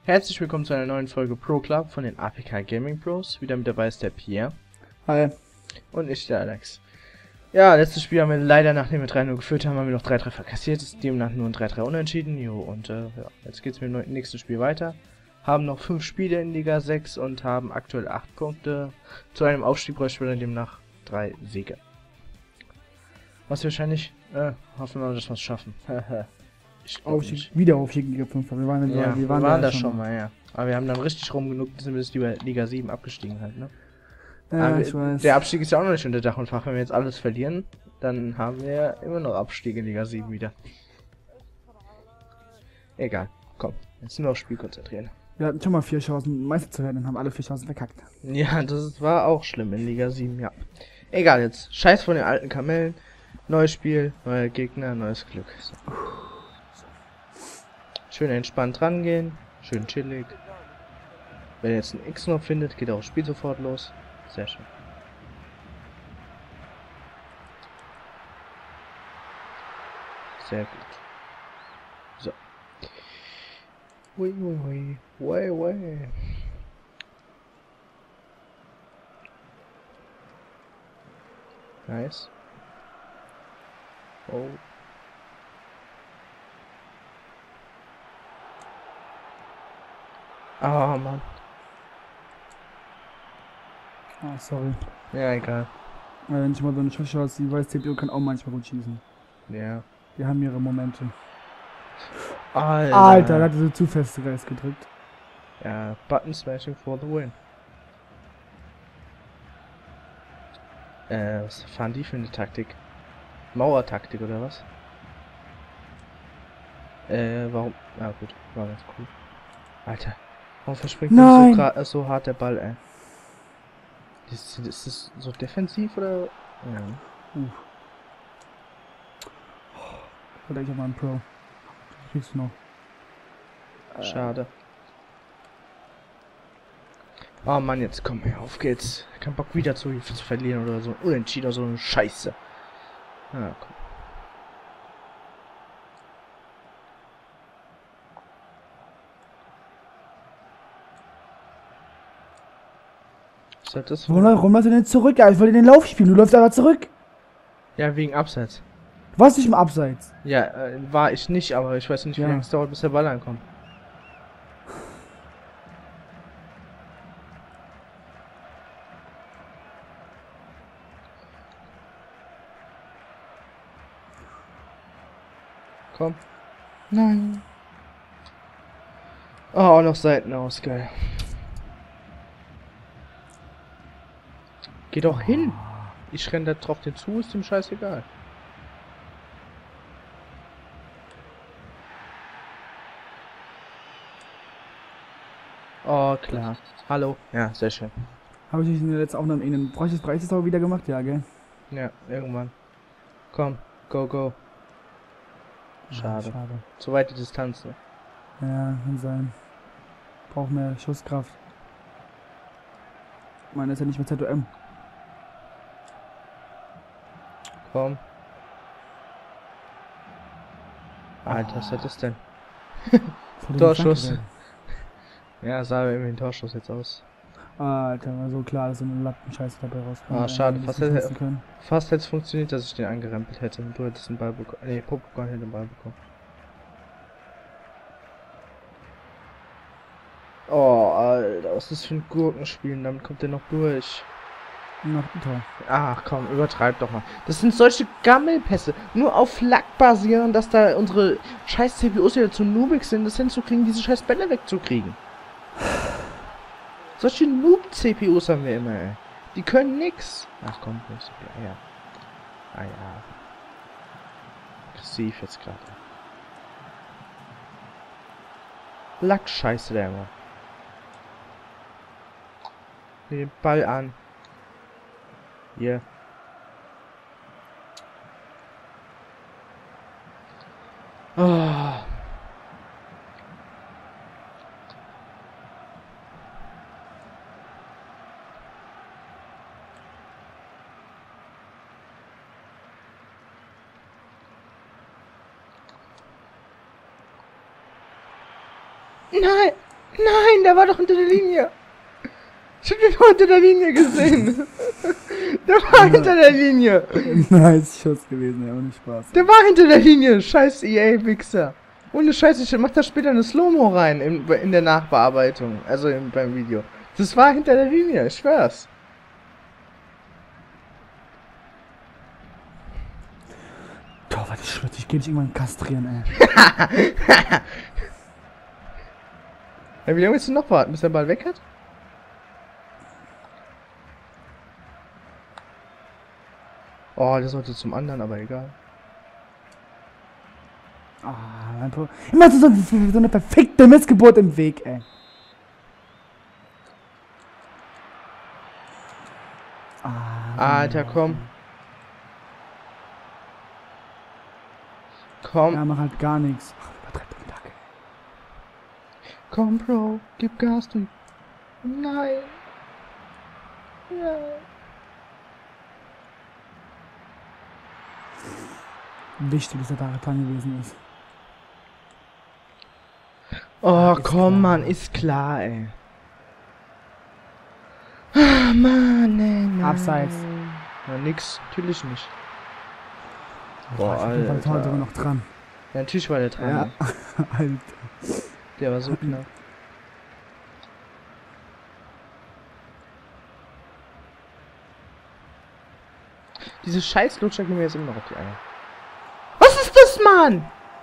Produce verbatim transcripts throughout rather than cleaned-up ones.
Herzlich willkommen zu einer neuen Folge Pro Club von den A P K Gaming Pros. Wieder mit dabei ist der Pierre. Hi. Und ich, der Alex. Ja, letztes Spiel haben wir leider, nachdem wir drei null geführt haben, haben wir noch drei drei verkassiert. Ist demnach nur ein drei drei unentschieden. Jo, und äh, ja, jetzt geht es mit dem nächsten Spiel weiter. Haben noch fünf Spiele in Liga sechs und haben aktuell acht Punkte. Zu einem Aufstieg bräuchten wir demnach drei Siege. Was wir wahrscheinlich, äh, hoffen wir, dass wir es schaffen. Aufstieg, wieder Aufstieg in Liga fünf. Wir waren, ja, wir wir waren, waren da da schon mal, ja. Aber wir haben dann richtig rum genug, sind wir bis die Liga sieben abgestiegen halt, ne? Ja, Aber ich weiß. der Abstieg ist ja auch noch nicht unter Dach und Fach. Wenn wir jetzt alles verlieren, dann haben wir ja immer noch Abstieg in Liga sieben wieder. Egal, komm, jetzt nur aufs Spiel konzentrieren. Wir hatten schon mal vier Chancen, Meister zu werden und haben alle vier Chancen verkackt. Ja, das war auch schlimm in Liga sieben, ja. Egal jetzt, scheiß von den alten Kamellen. Neues Spiel, neuer Gegner, neues Glück. So. Schön entspannt rangehen, schön chillig. Wenn ihr jetzt einen X noch findet, geht auch das Spiel sofort los. Sehr schön. Sehr gut. So. Ui, ui, ui. Ui, ui. Nice. Oh. Ah, Mann. Ah, sorry. Ja, egal. Ja, wenn ich mal so eine Schwäche aus, die weiß, C P U kann auch manchmal gut schießen. Ja. Die haben ihre Momente. Alter. Alter, da hat er so zu fest Geist gedrückt. Ja, Button Smashing for the win. Äh, was fahren die für eine Taktik? Mauertaktik oder was? Äh, warum? Ah, gut, war ganz cool. Alter, warum verspringt denn so, gra so hart der Ball, ey? Ist, ist das so defensiv oder? Ja. Uh. Oder ich hab mal einen Pro. Das kriegst du noch. Schade. Oh Mann, jetzt komm her, auf geht's. Kein Bock wieder zu, zu verlieren oder so. Unentschieden oder so eine Scheiße. Ja, komm. Was hat das? Warum, warum läufst du denn zurück? Ja, ich wollte den Lauf spielen, du läufst aber zurück. Ja, wegen Abseits. Du warst nicht im Abseits. Ja, äh, war ich nicht, aber ich weiß nicht, wie Ja. lange es dauert, bis der Ball ankommt. Komm. Nein. Oh, noch Seiten aus, geil. Geh doch hin. Ich renne da drauf den zu, ist dem scheißegal. Oh, klar. Hallo. Ja, sehr schön. Habe ich in der letzten Aufnahme in den Bräuches Breites auch wieder gemacht? Ja, gell? Ja, irgendwann. Komm, go, go. Schade. Ja, schade. Zu weit die Distanz, ne? Ja, kann sein. Braucht mehr Schusskraft. Meine ist ja nicht mehr Z O M. Komm. Alter, was ist das denn? Torschuss. Ja, sah irgendwie ein Torschuss jetzt aus. Alter, war so klar, dass so eine Lattenscheiße dabei rauskommt. Ah, schade. Fast hätte, können. fast hätte es funktioniert, dass ich den angerempelt hätte. Und du hättest den Ball bekommen. Nee, Popcorn hätte den Ball bekommen. Oh, Alter, was ist das für ein Gurkenspiel? Damit kommt der noch durch. Noch ein Tor. Ach komm, übertreib doch mal. Das sind solche Gammelpässe. Nur auf Lack basieren, dass da unsere scheiß C P Us wieder zu noobig sind, das hinzukriegen, diese scheiß Bälle wegzukriegen. Solche Noob-C P Us haben wir immer, ey. Die können nix. Ach komm, nicht so viel. Ja. Ah ja. Aggressiv jetzt gerade. Lack-Scheiße der immer. Den Ball an. Hier. Oh. Nein! Nein, der war doch hinter der Linie. Ich hab den doch hinter der Linie gesehen. Der war hinter der Linie. Nice Schuss gewesen, ja, ohne Spaß. Der war hinter der Linie. Scheiß E A-Wichser. Ohne Scheiß, ich mach da später eine Slow-Mo rein in, in der Nachbearbeitung. Also in, beim Video. Das war hinter der Linie, ich schwör's. Torwart, ich schwör, ich geh dich irgendwann kastrieren, ey. Ja, wie lange willst du noch warten, bis der Ball weg hat? Oh, der sollte zum anderen, aber egal. Ah, mein Pro. Immer so, so, so eine perfekte Missgeburt im Weg, ey. Ah, Alter, komm. Komm. Ja, mach halt gar nichts. Ach, übertreib den Tag, ey. Komm, Bro, gib Gas, du. Nein. Nein. Wichtig, dass er da dran gewesen ist. Oh, ist komm, klar. Mann, ist klar, ey. Ah, Mann, ey, nein. Abseits. Na, nix, natürlich nicht. Boah, Alter. War sogar noch dran. Ja, natürlich war der dran. Ja. ey. Alter. Der war so knapp. Diese scheiß Lutscher gehen mir jetzt immer noch auf die Eier. Was ist das, Mann?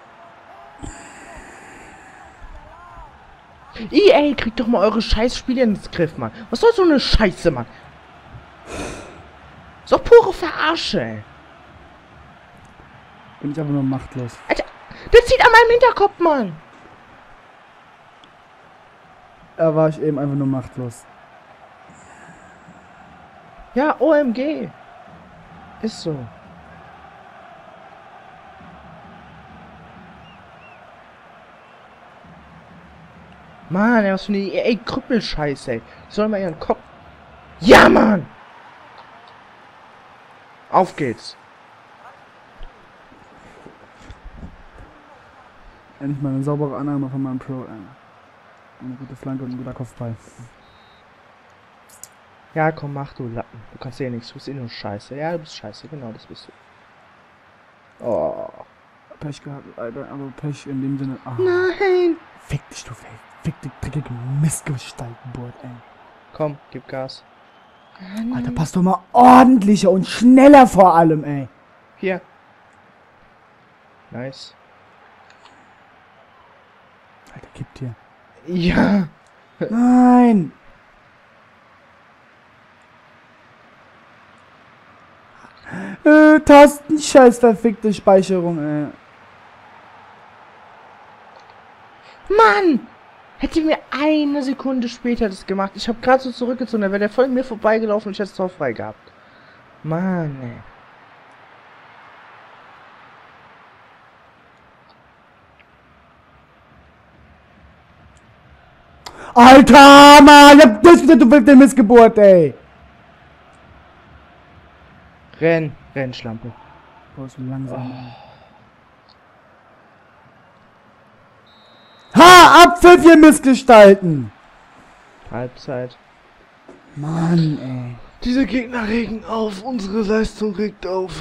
E A, kriegt doch mal eure Scheißspiele ins Griff, Mann. Was soll so eine Scheiße, Mann? Ist doch pure Verarsche, ey. Bin ich einfach nur machtlos. Alter, der zieht an meinem Hinterkopf, Mann. Da war ich eben einfach nur machtlos. Ja, O M G. Ist so. Mann, ey, was für eine E A-Krüppelscheiße, ey. Die sollen mal ihren Kopf... Ja, Mann! Auf geht's. Endlich mal eine saubere Annahme von meinem Pro, ey. Eine gute Flanke und ein guter Kopfball. Ja, komm, mach du Lappen. Du kannst ja nichts, du bist eh nur scheiße. Ja, du bist scheiße, genau, das bist du. Oh. Pech gehabt, Alter, aber Pech in dem Sinne. Ah. Nein! Fick dich, du Fake. Fick dich, dreckige Missgestaltenbord, ey. Komm, gib Gas. Alter, pass doch mal ordentlicher und schneller vor allem, ey. Hier. Nice. Alter, gib dir. Ja. Nein! Äh, Tasten, scheiß verfickte Speicherung, ey. Mann! Hätte mir eine Sekunde später das gemacht. Ich habe gerade so zurückgezogen, da wäre der voll an mir vorbeigelaufen und ich hätte es Tor frei gehabt. Mann, ey. Alter, Mann! Ich hab das wieder, du verfickte Missgeburt, ey. Renn, renn, Schlampe. Oh, ist so langsam. Ha! Abpfiff, ihr Missgestalten! Halbzeit. Mann, ey. Diese Gegner regen auf, unsere Leistung regt auf.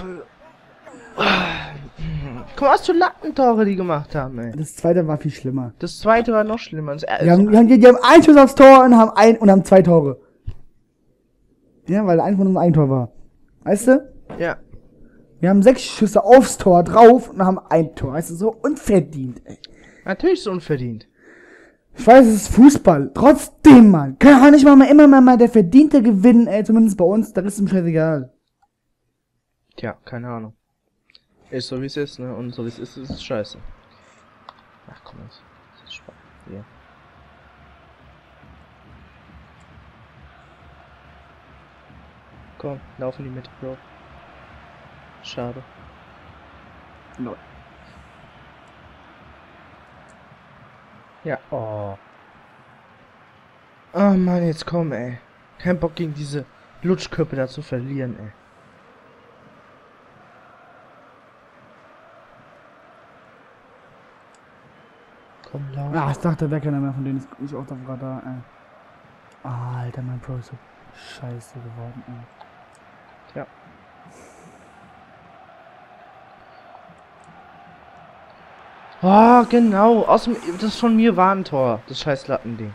Guck mal, was für Lattentore die gemacht haben, ey. Das zweite war viel schlimmer. Das zweite war noch schlimmer. Das Die haben, die haben, die haben einen Schuss aufs Tor und haben ein und haben zwei Tore. Ja, weil eins von uns ein Tor war. Weißt du? Ja. Wir haben sechs Schüsse aufs Tor drauf und haben ein Tor. Weißt du, so unverdient, ey. Natürlich ist es unverdient. Ich weiß, es ist Fußball. Trotzdem, Mann. Kann auch nicht mal, mal immer mal, mal der Verdiente gewinnen, ey. Zumindest bei uns. Das ist ihm scheißegal. Tja, keine Ahnung. Ist so wie es ist, ne? Und so wie es ist, ist es scheiße. Ach komm jetzt. Das ist spannend. Hier. Komm, lauf in die Mitte, Bro. Schade. No. Ja, oh. Oh Mann, jetzt komm, ey. Kein Bock gegen diese Lutschköpfe da zu verlieren, ey. Komm, lauf. Ah, ich dachte, wer keiner mehr von denen ist nicht auf dem Radar, ey. Ah, Alter, mein Pro ist so scheiße geworden, ey. Tja. Oh, genau. Aus dem, das von mir war ein Tor. Das scheiß Lattending.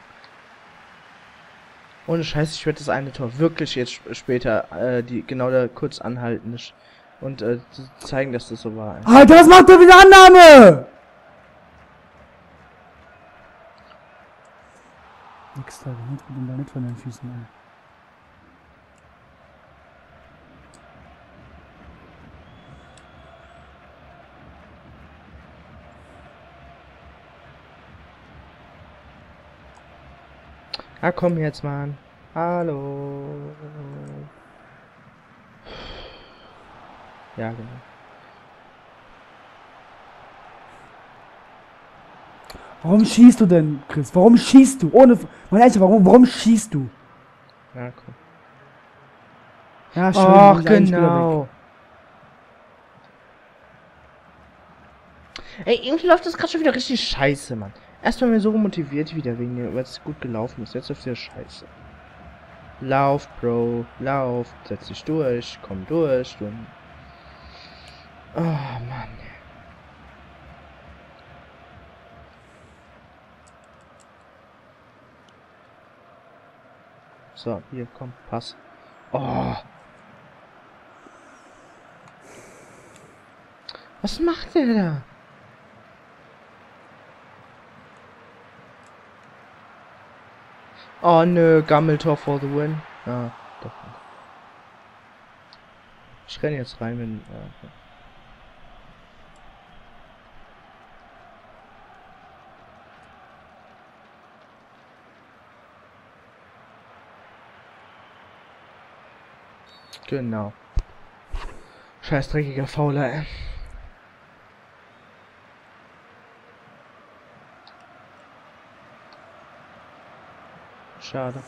Ohne Scheiß, ich werde das eine Tor wirklich jetzt sp später, äh, die genau da kurz anhalten und äh, zeigen, dass das so war. Ey. Alter, was macht der wieder Annahme? Nix da, der nimmt den Ball nicht von den Füßen, ey. Ah, komm jetzt, Mann. Hallo. Ja, genau. Warum schießt du denn, Chris? Warum schießt du? Ohne. Mein ehrlich, warum, warum schießt du? Ja, komm. Ja, schön. Ach, genau. Ey, irgendwie läuft das gerade schon wieder richtig scheiße, Mann. Erstmal mir so motiviert wieder wegen dem, weil es gut gelaufen ist. Jetzt läuft wieder scheiße. Lauf, Bro. Lauf. Setz dich durch. Komm durch. Du. Oh, Mann. So, hier, komm, pass. Oh. Was macht der da? Oh nö, Gammeltor for the win. Ah, doch. Ich renne jetzt rein, wenn. Ja, okay. Genau. Scheiß dreckiger Fauler, ey. Schade.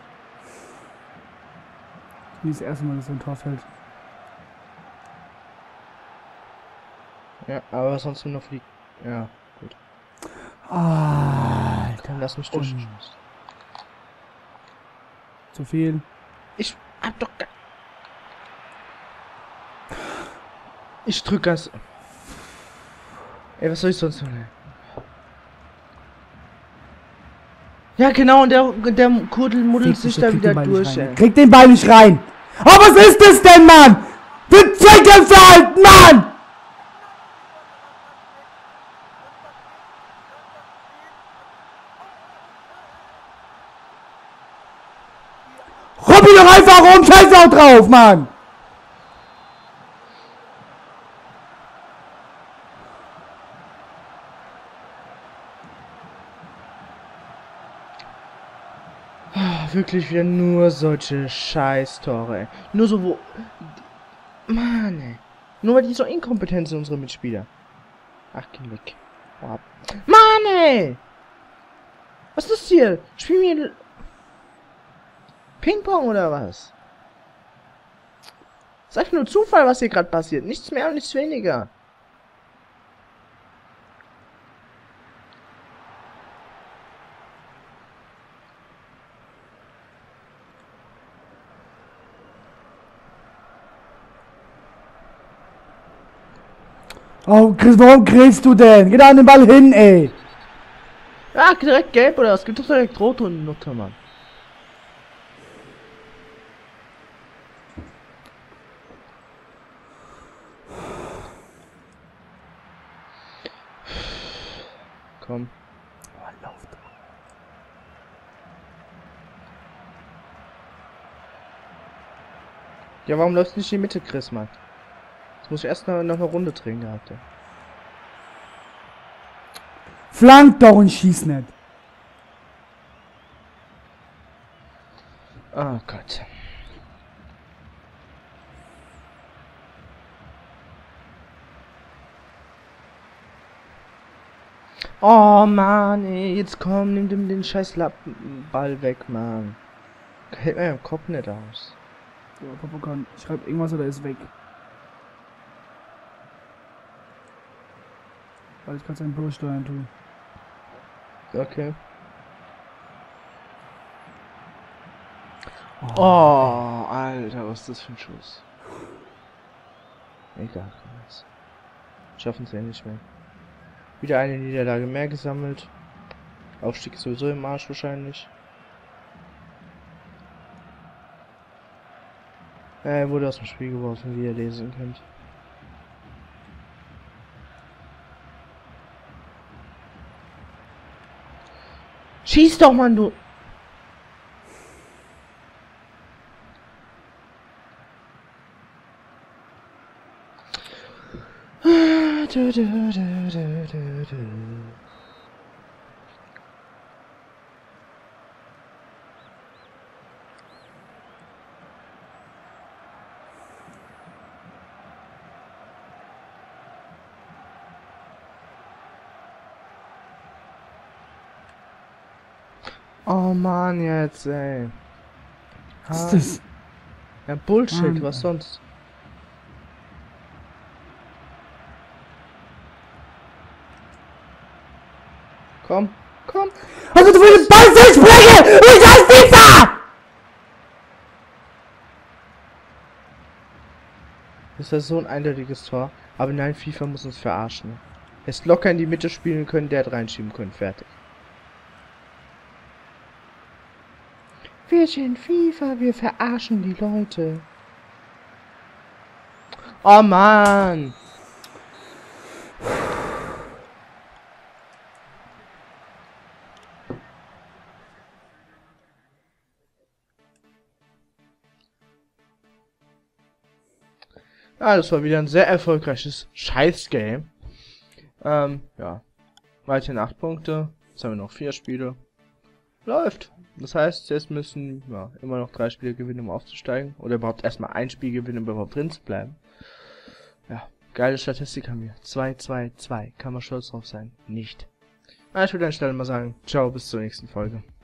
Wie das erste Mal, dass so ein Tor fällt. Ja, aber sonst nur noch für die. Ja, gut. Ah, Komm, lass mich durch. zu viel. Ich hab doch. Ich drück das. Ey, was soll ich sonst tun? Ja, genau, und der, der Kudel muddelt sich da wieder durch, ey. Krieg den Ball nicht rein. Oh, was ist das denn, Mann? Für Zweikämpfe, Mann! Robbi doch einfach rum, scheiß auch drauf, Mann! Wirklich wieder nur solche Scheiß-Tore, ey. Nur so, wo... Mann, ey. Nur weil die so inkompetent sind, unsere Mitspieler. Ach, geh weg. Oh. Mann, ey! Was ist das hier? Spielen wir... Ping-Pong oder was? Das ist einfach nur Zufall, was hier gerade passiert. Nichts mehr und nichts weniger. Oh, Chris, warum grillst du denn? Geh da an den Ball hin, ey! Ja, direkt gelb oder was? Gibt doch direkt rot und Nutte, Mann. Komm. Oh, lauf doch. Ja, warum läufst du nicht in die Mitte, Chris, Mann? Jetzt muss ich erst noch, noch eine Runde drehen gehabt, ja. Flank doch und schieß nicht. Oh Gott. Oh Mann, ey, jetzt komm, nimm dem den scheiß Lappenball weg, Mann. Hält mir im Kopf nicht aus. Ja, Papa kann. Ich schreib irgendwas oder ist weg. Weil ich kann seinen Pro steuern tun. Okay. Oh, Alter, was ist das für ein Schuss? Egal, komm jetzt. Schaffen sie ja nicht mehr. Wieder eine Niederlage mehr gesammelt. Aufstieg ist sowieso im Arsch wahrscheinlich. Er wurde aus dem Spiel geworfen, wie ihr lesen könnt. Schieß doch, Mann, du! Du, du, du, du, du, du. Oh Mann, jetzt, ey. Was ist das? Ja, Bullshit, Mann, was ey. sonst? Komm, komm. Also du willst den Ball durchbringen! Ich als FIFA! Das ist so ein eindeutiges Tor. Aber nein, FIFA muss uns verarschen. Jetzt locker in die Mitte spielen können, der hat reinschieben können. Fertig. Wir sind FIFA, wir verarschen die Leute. Oh Mann! Ja, das war wieder ein sehr erfolgreiches Scheiß-Game. Ähm, ja. Weiterhin acht Punkte. Jetzt haben wir noch vier Spiele. Läuft. Das heißt, jetzt müssen ja immer noch drei Spiele gewinnen, um aufzusteigen. Oder überhaupt erstmal ein Spiel gewinnen, um überhaupt drin zu bleiben. Ja, geile Statistik haben wir. zwei, zwei, zwei. Kann man stolz drauf sein? Nicht. Na, ich würde an der Stelle mal sagen, ciao, bis zur nächsten Folge.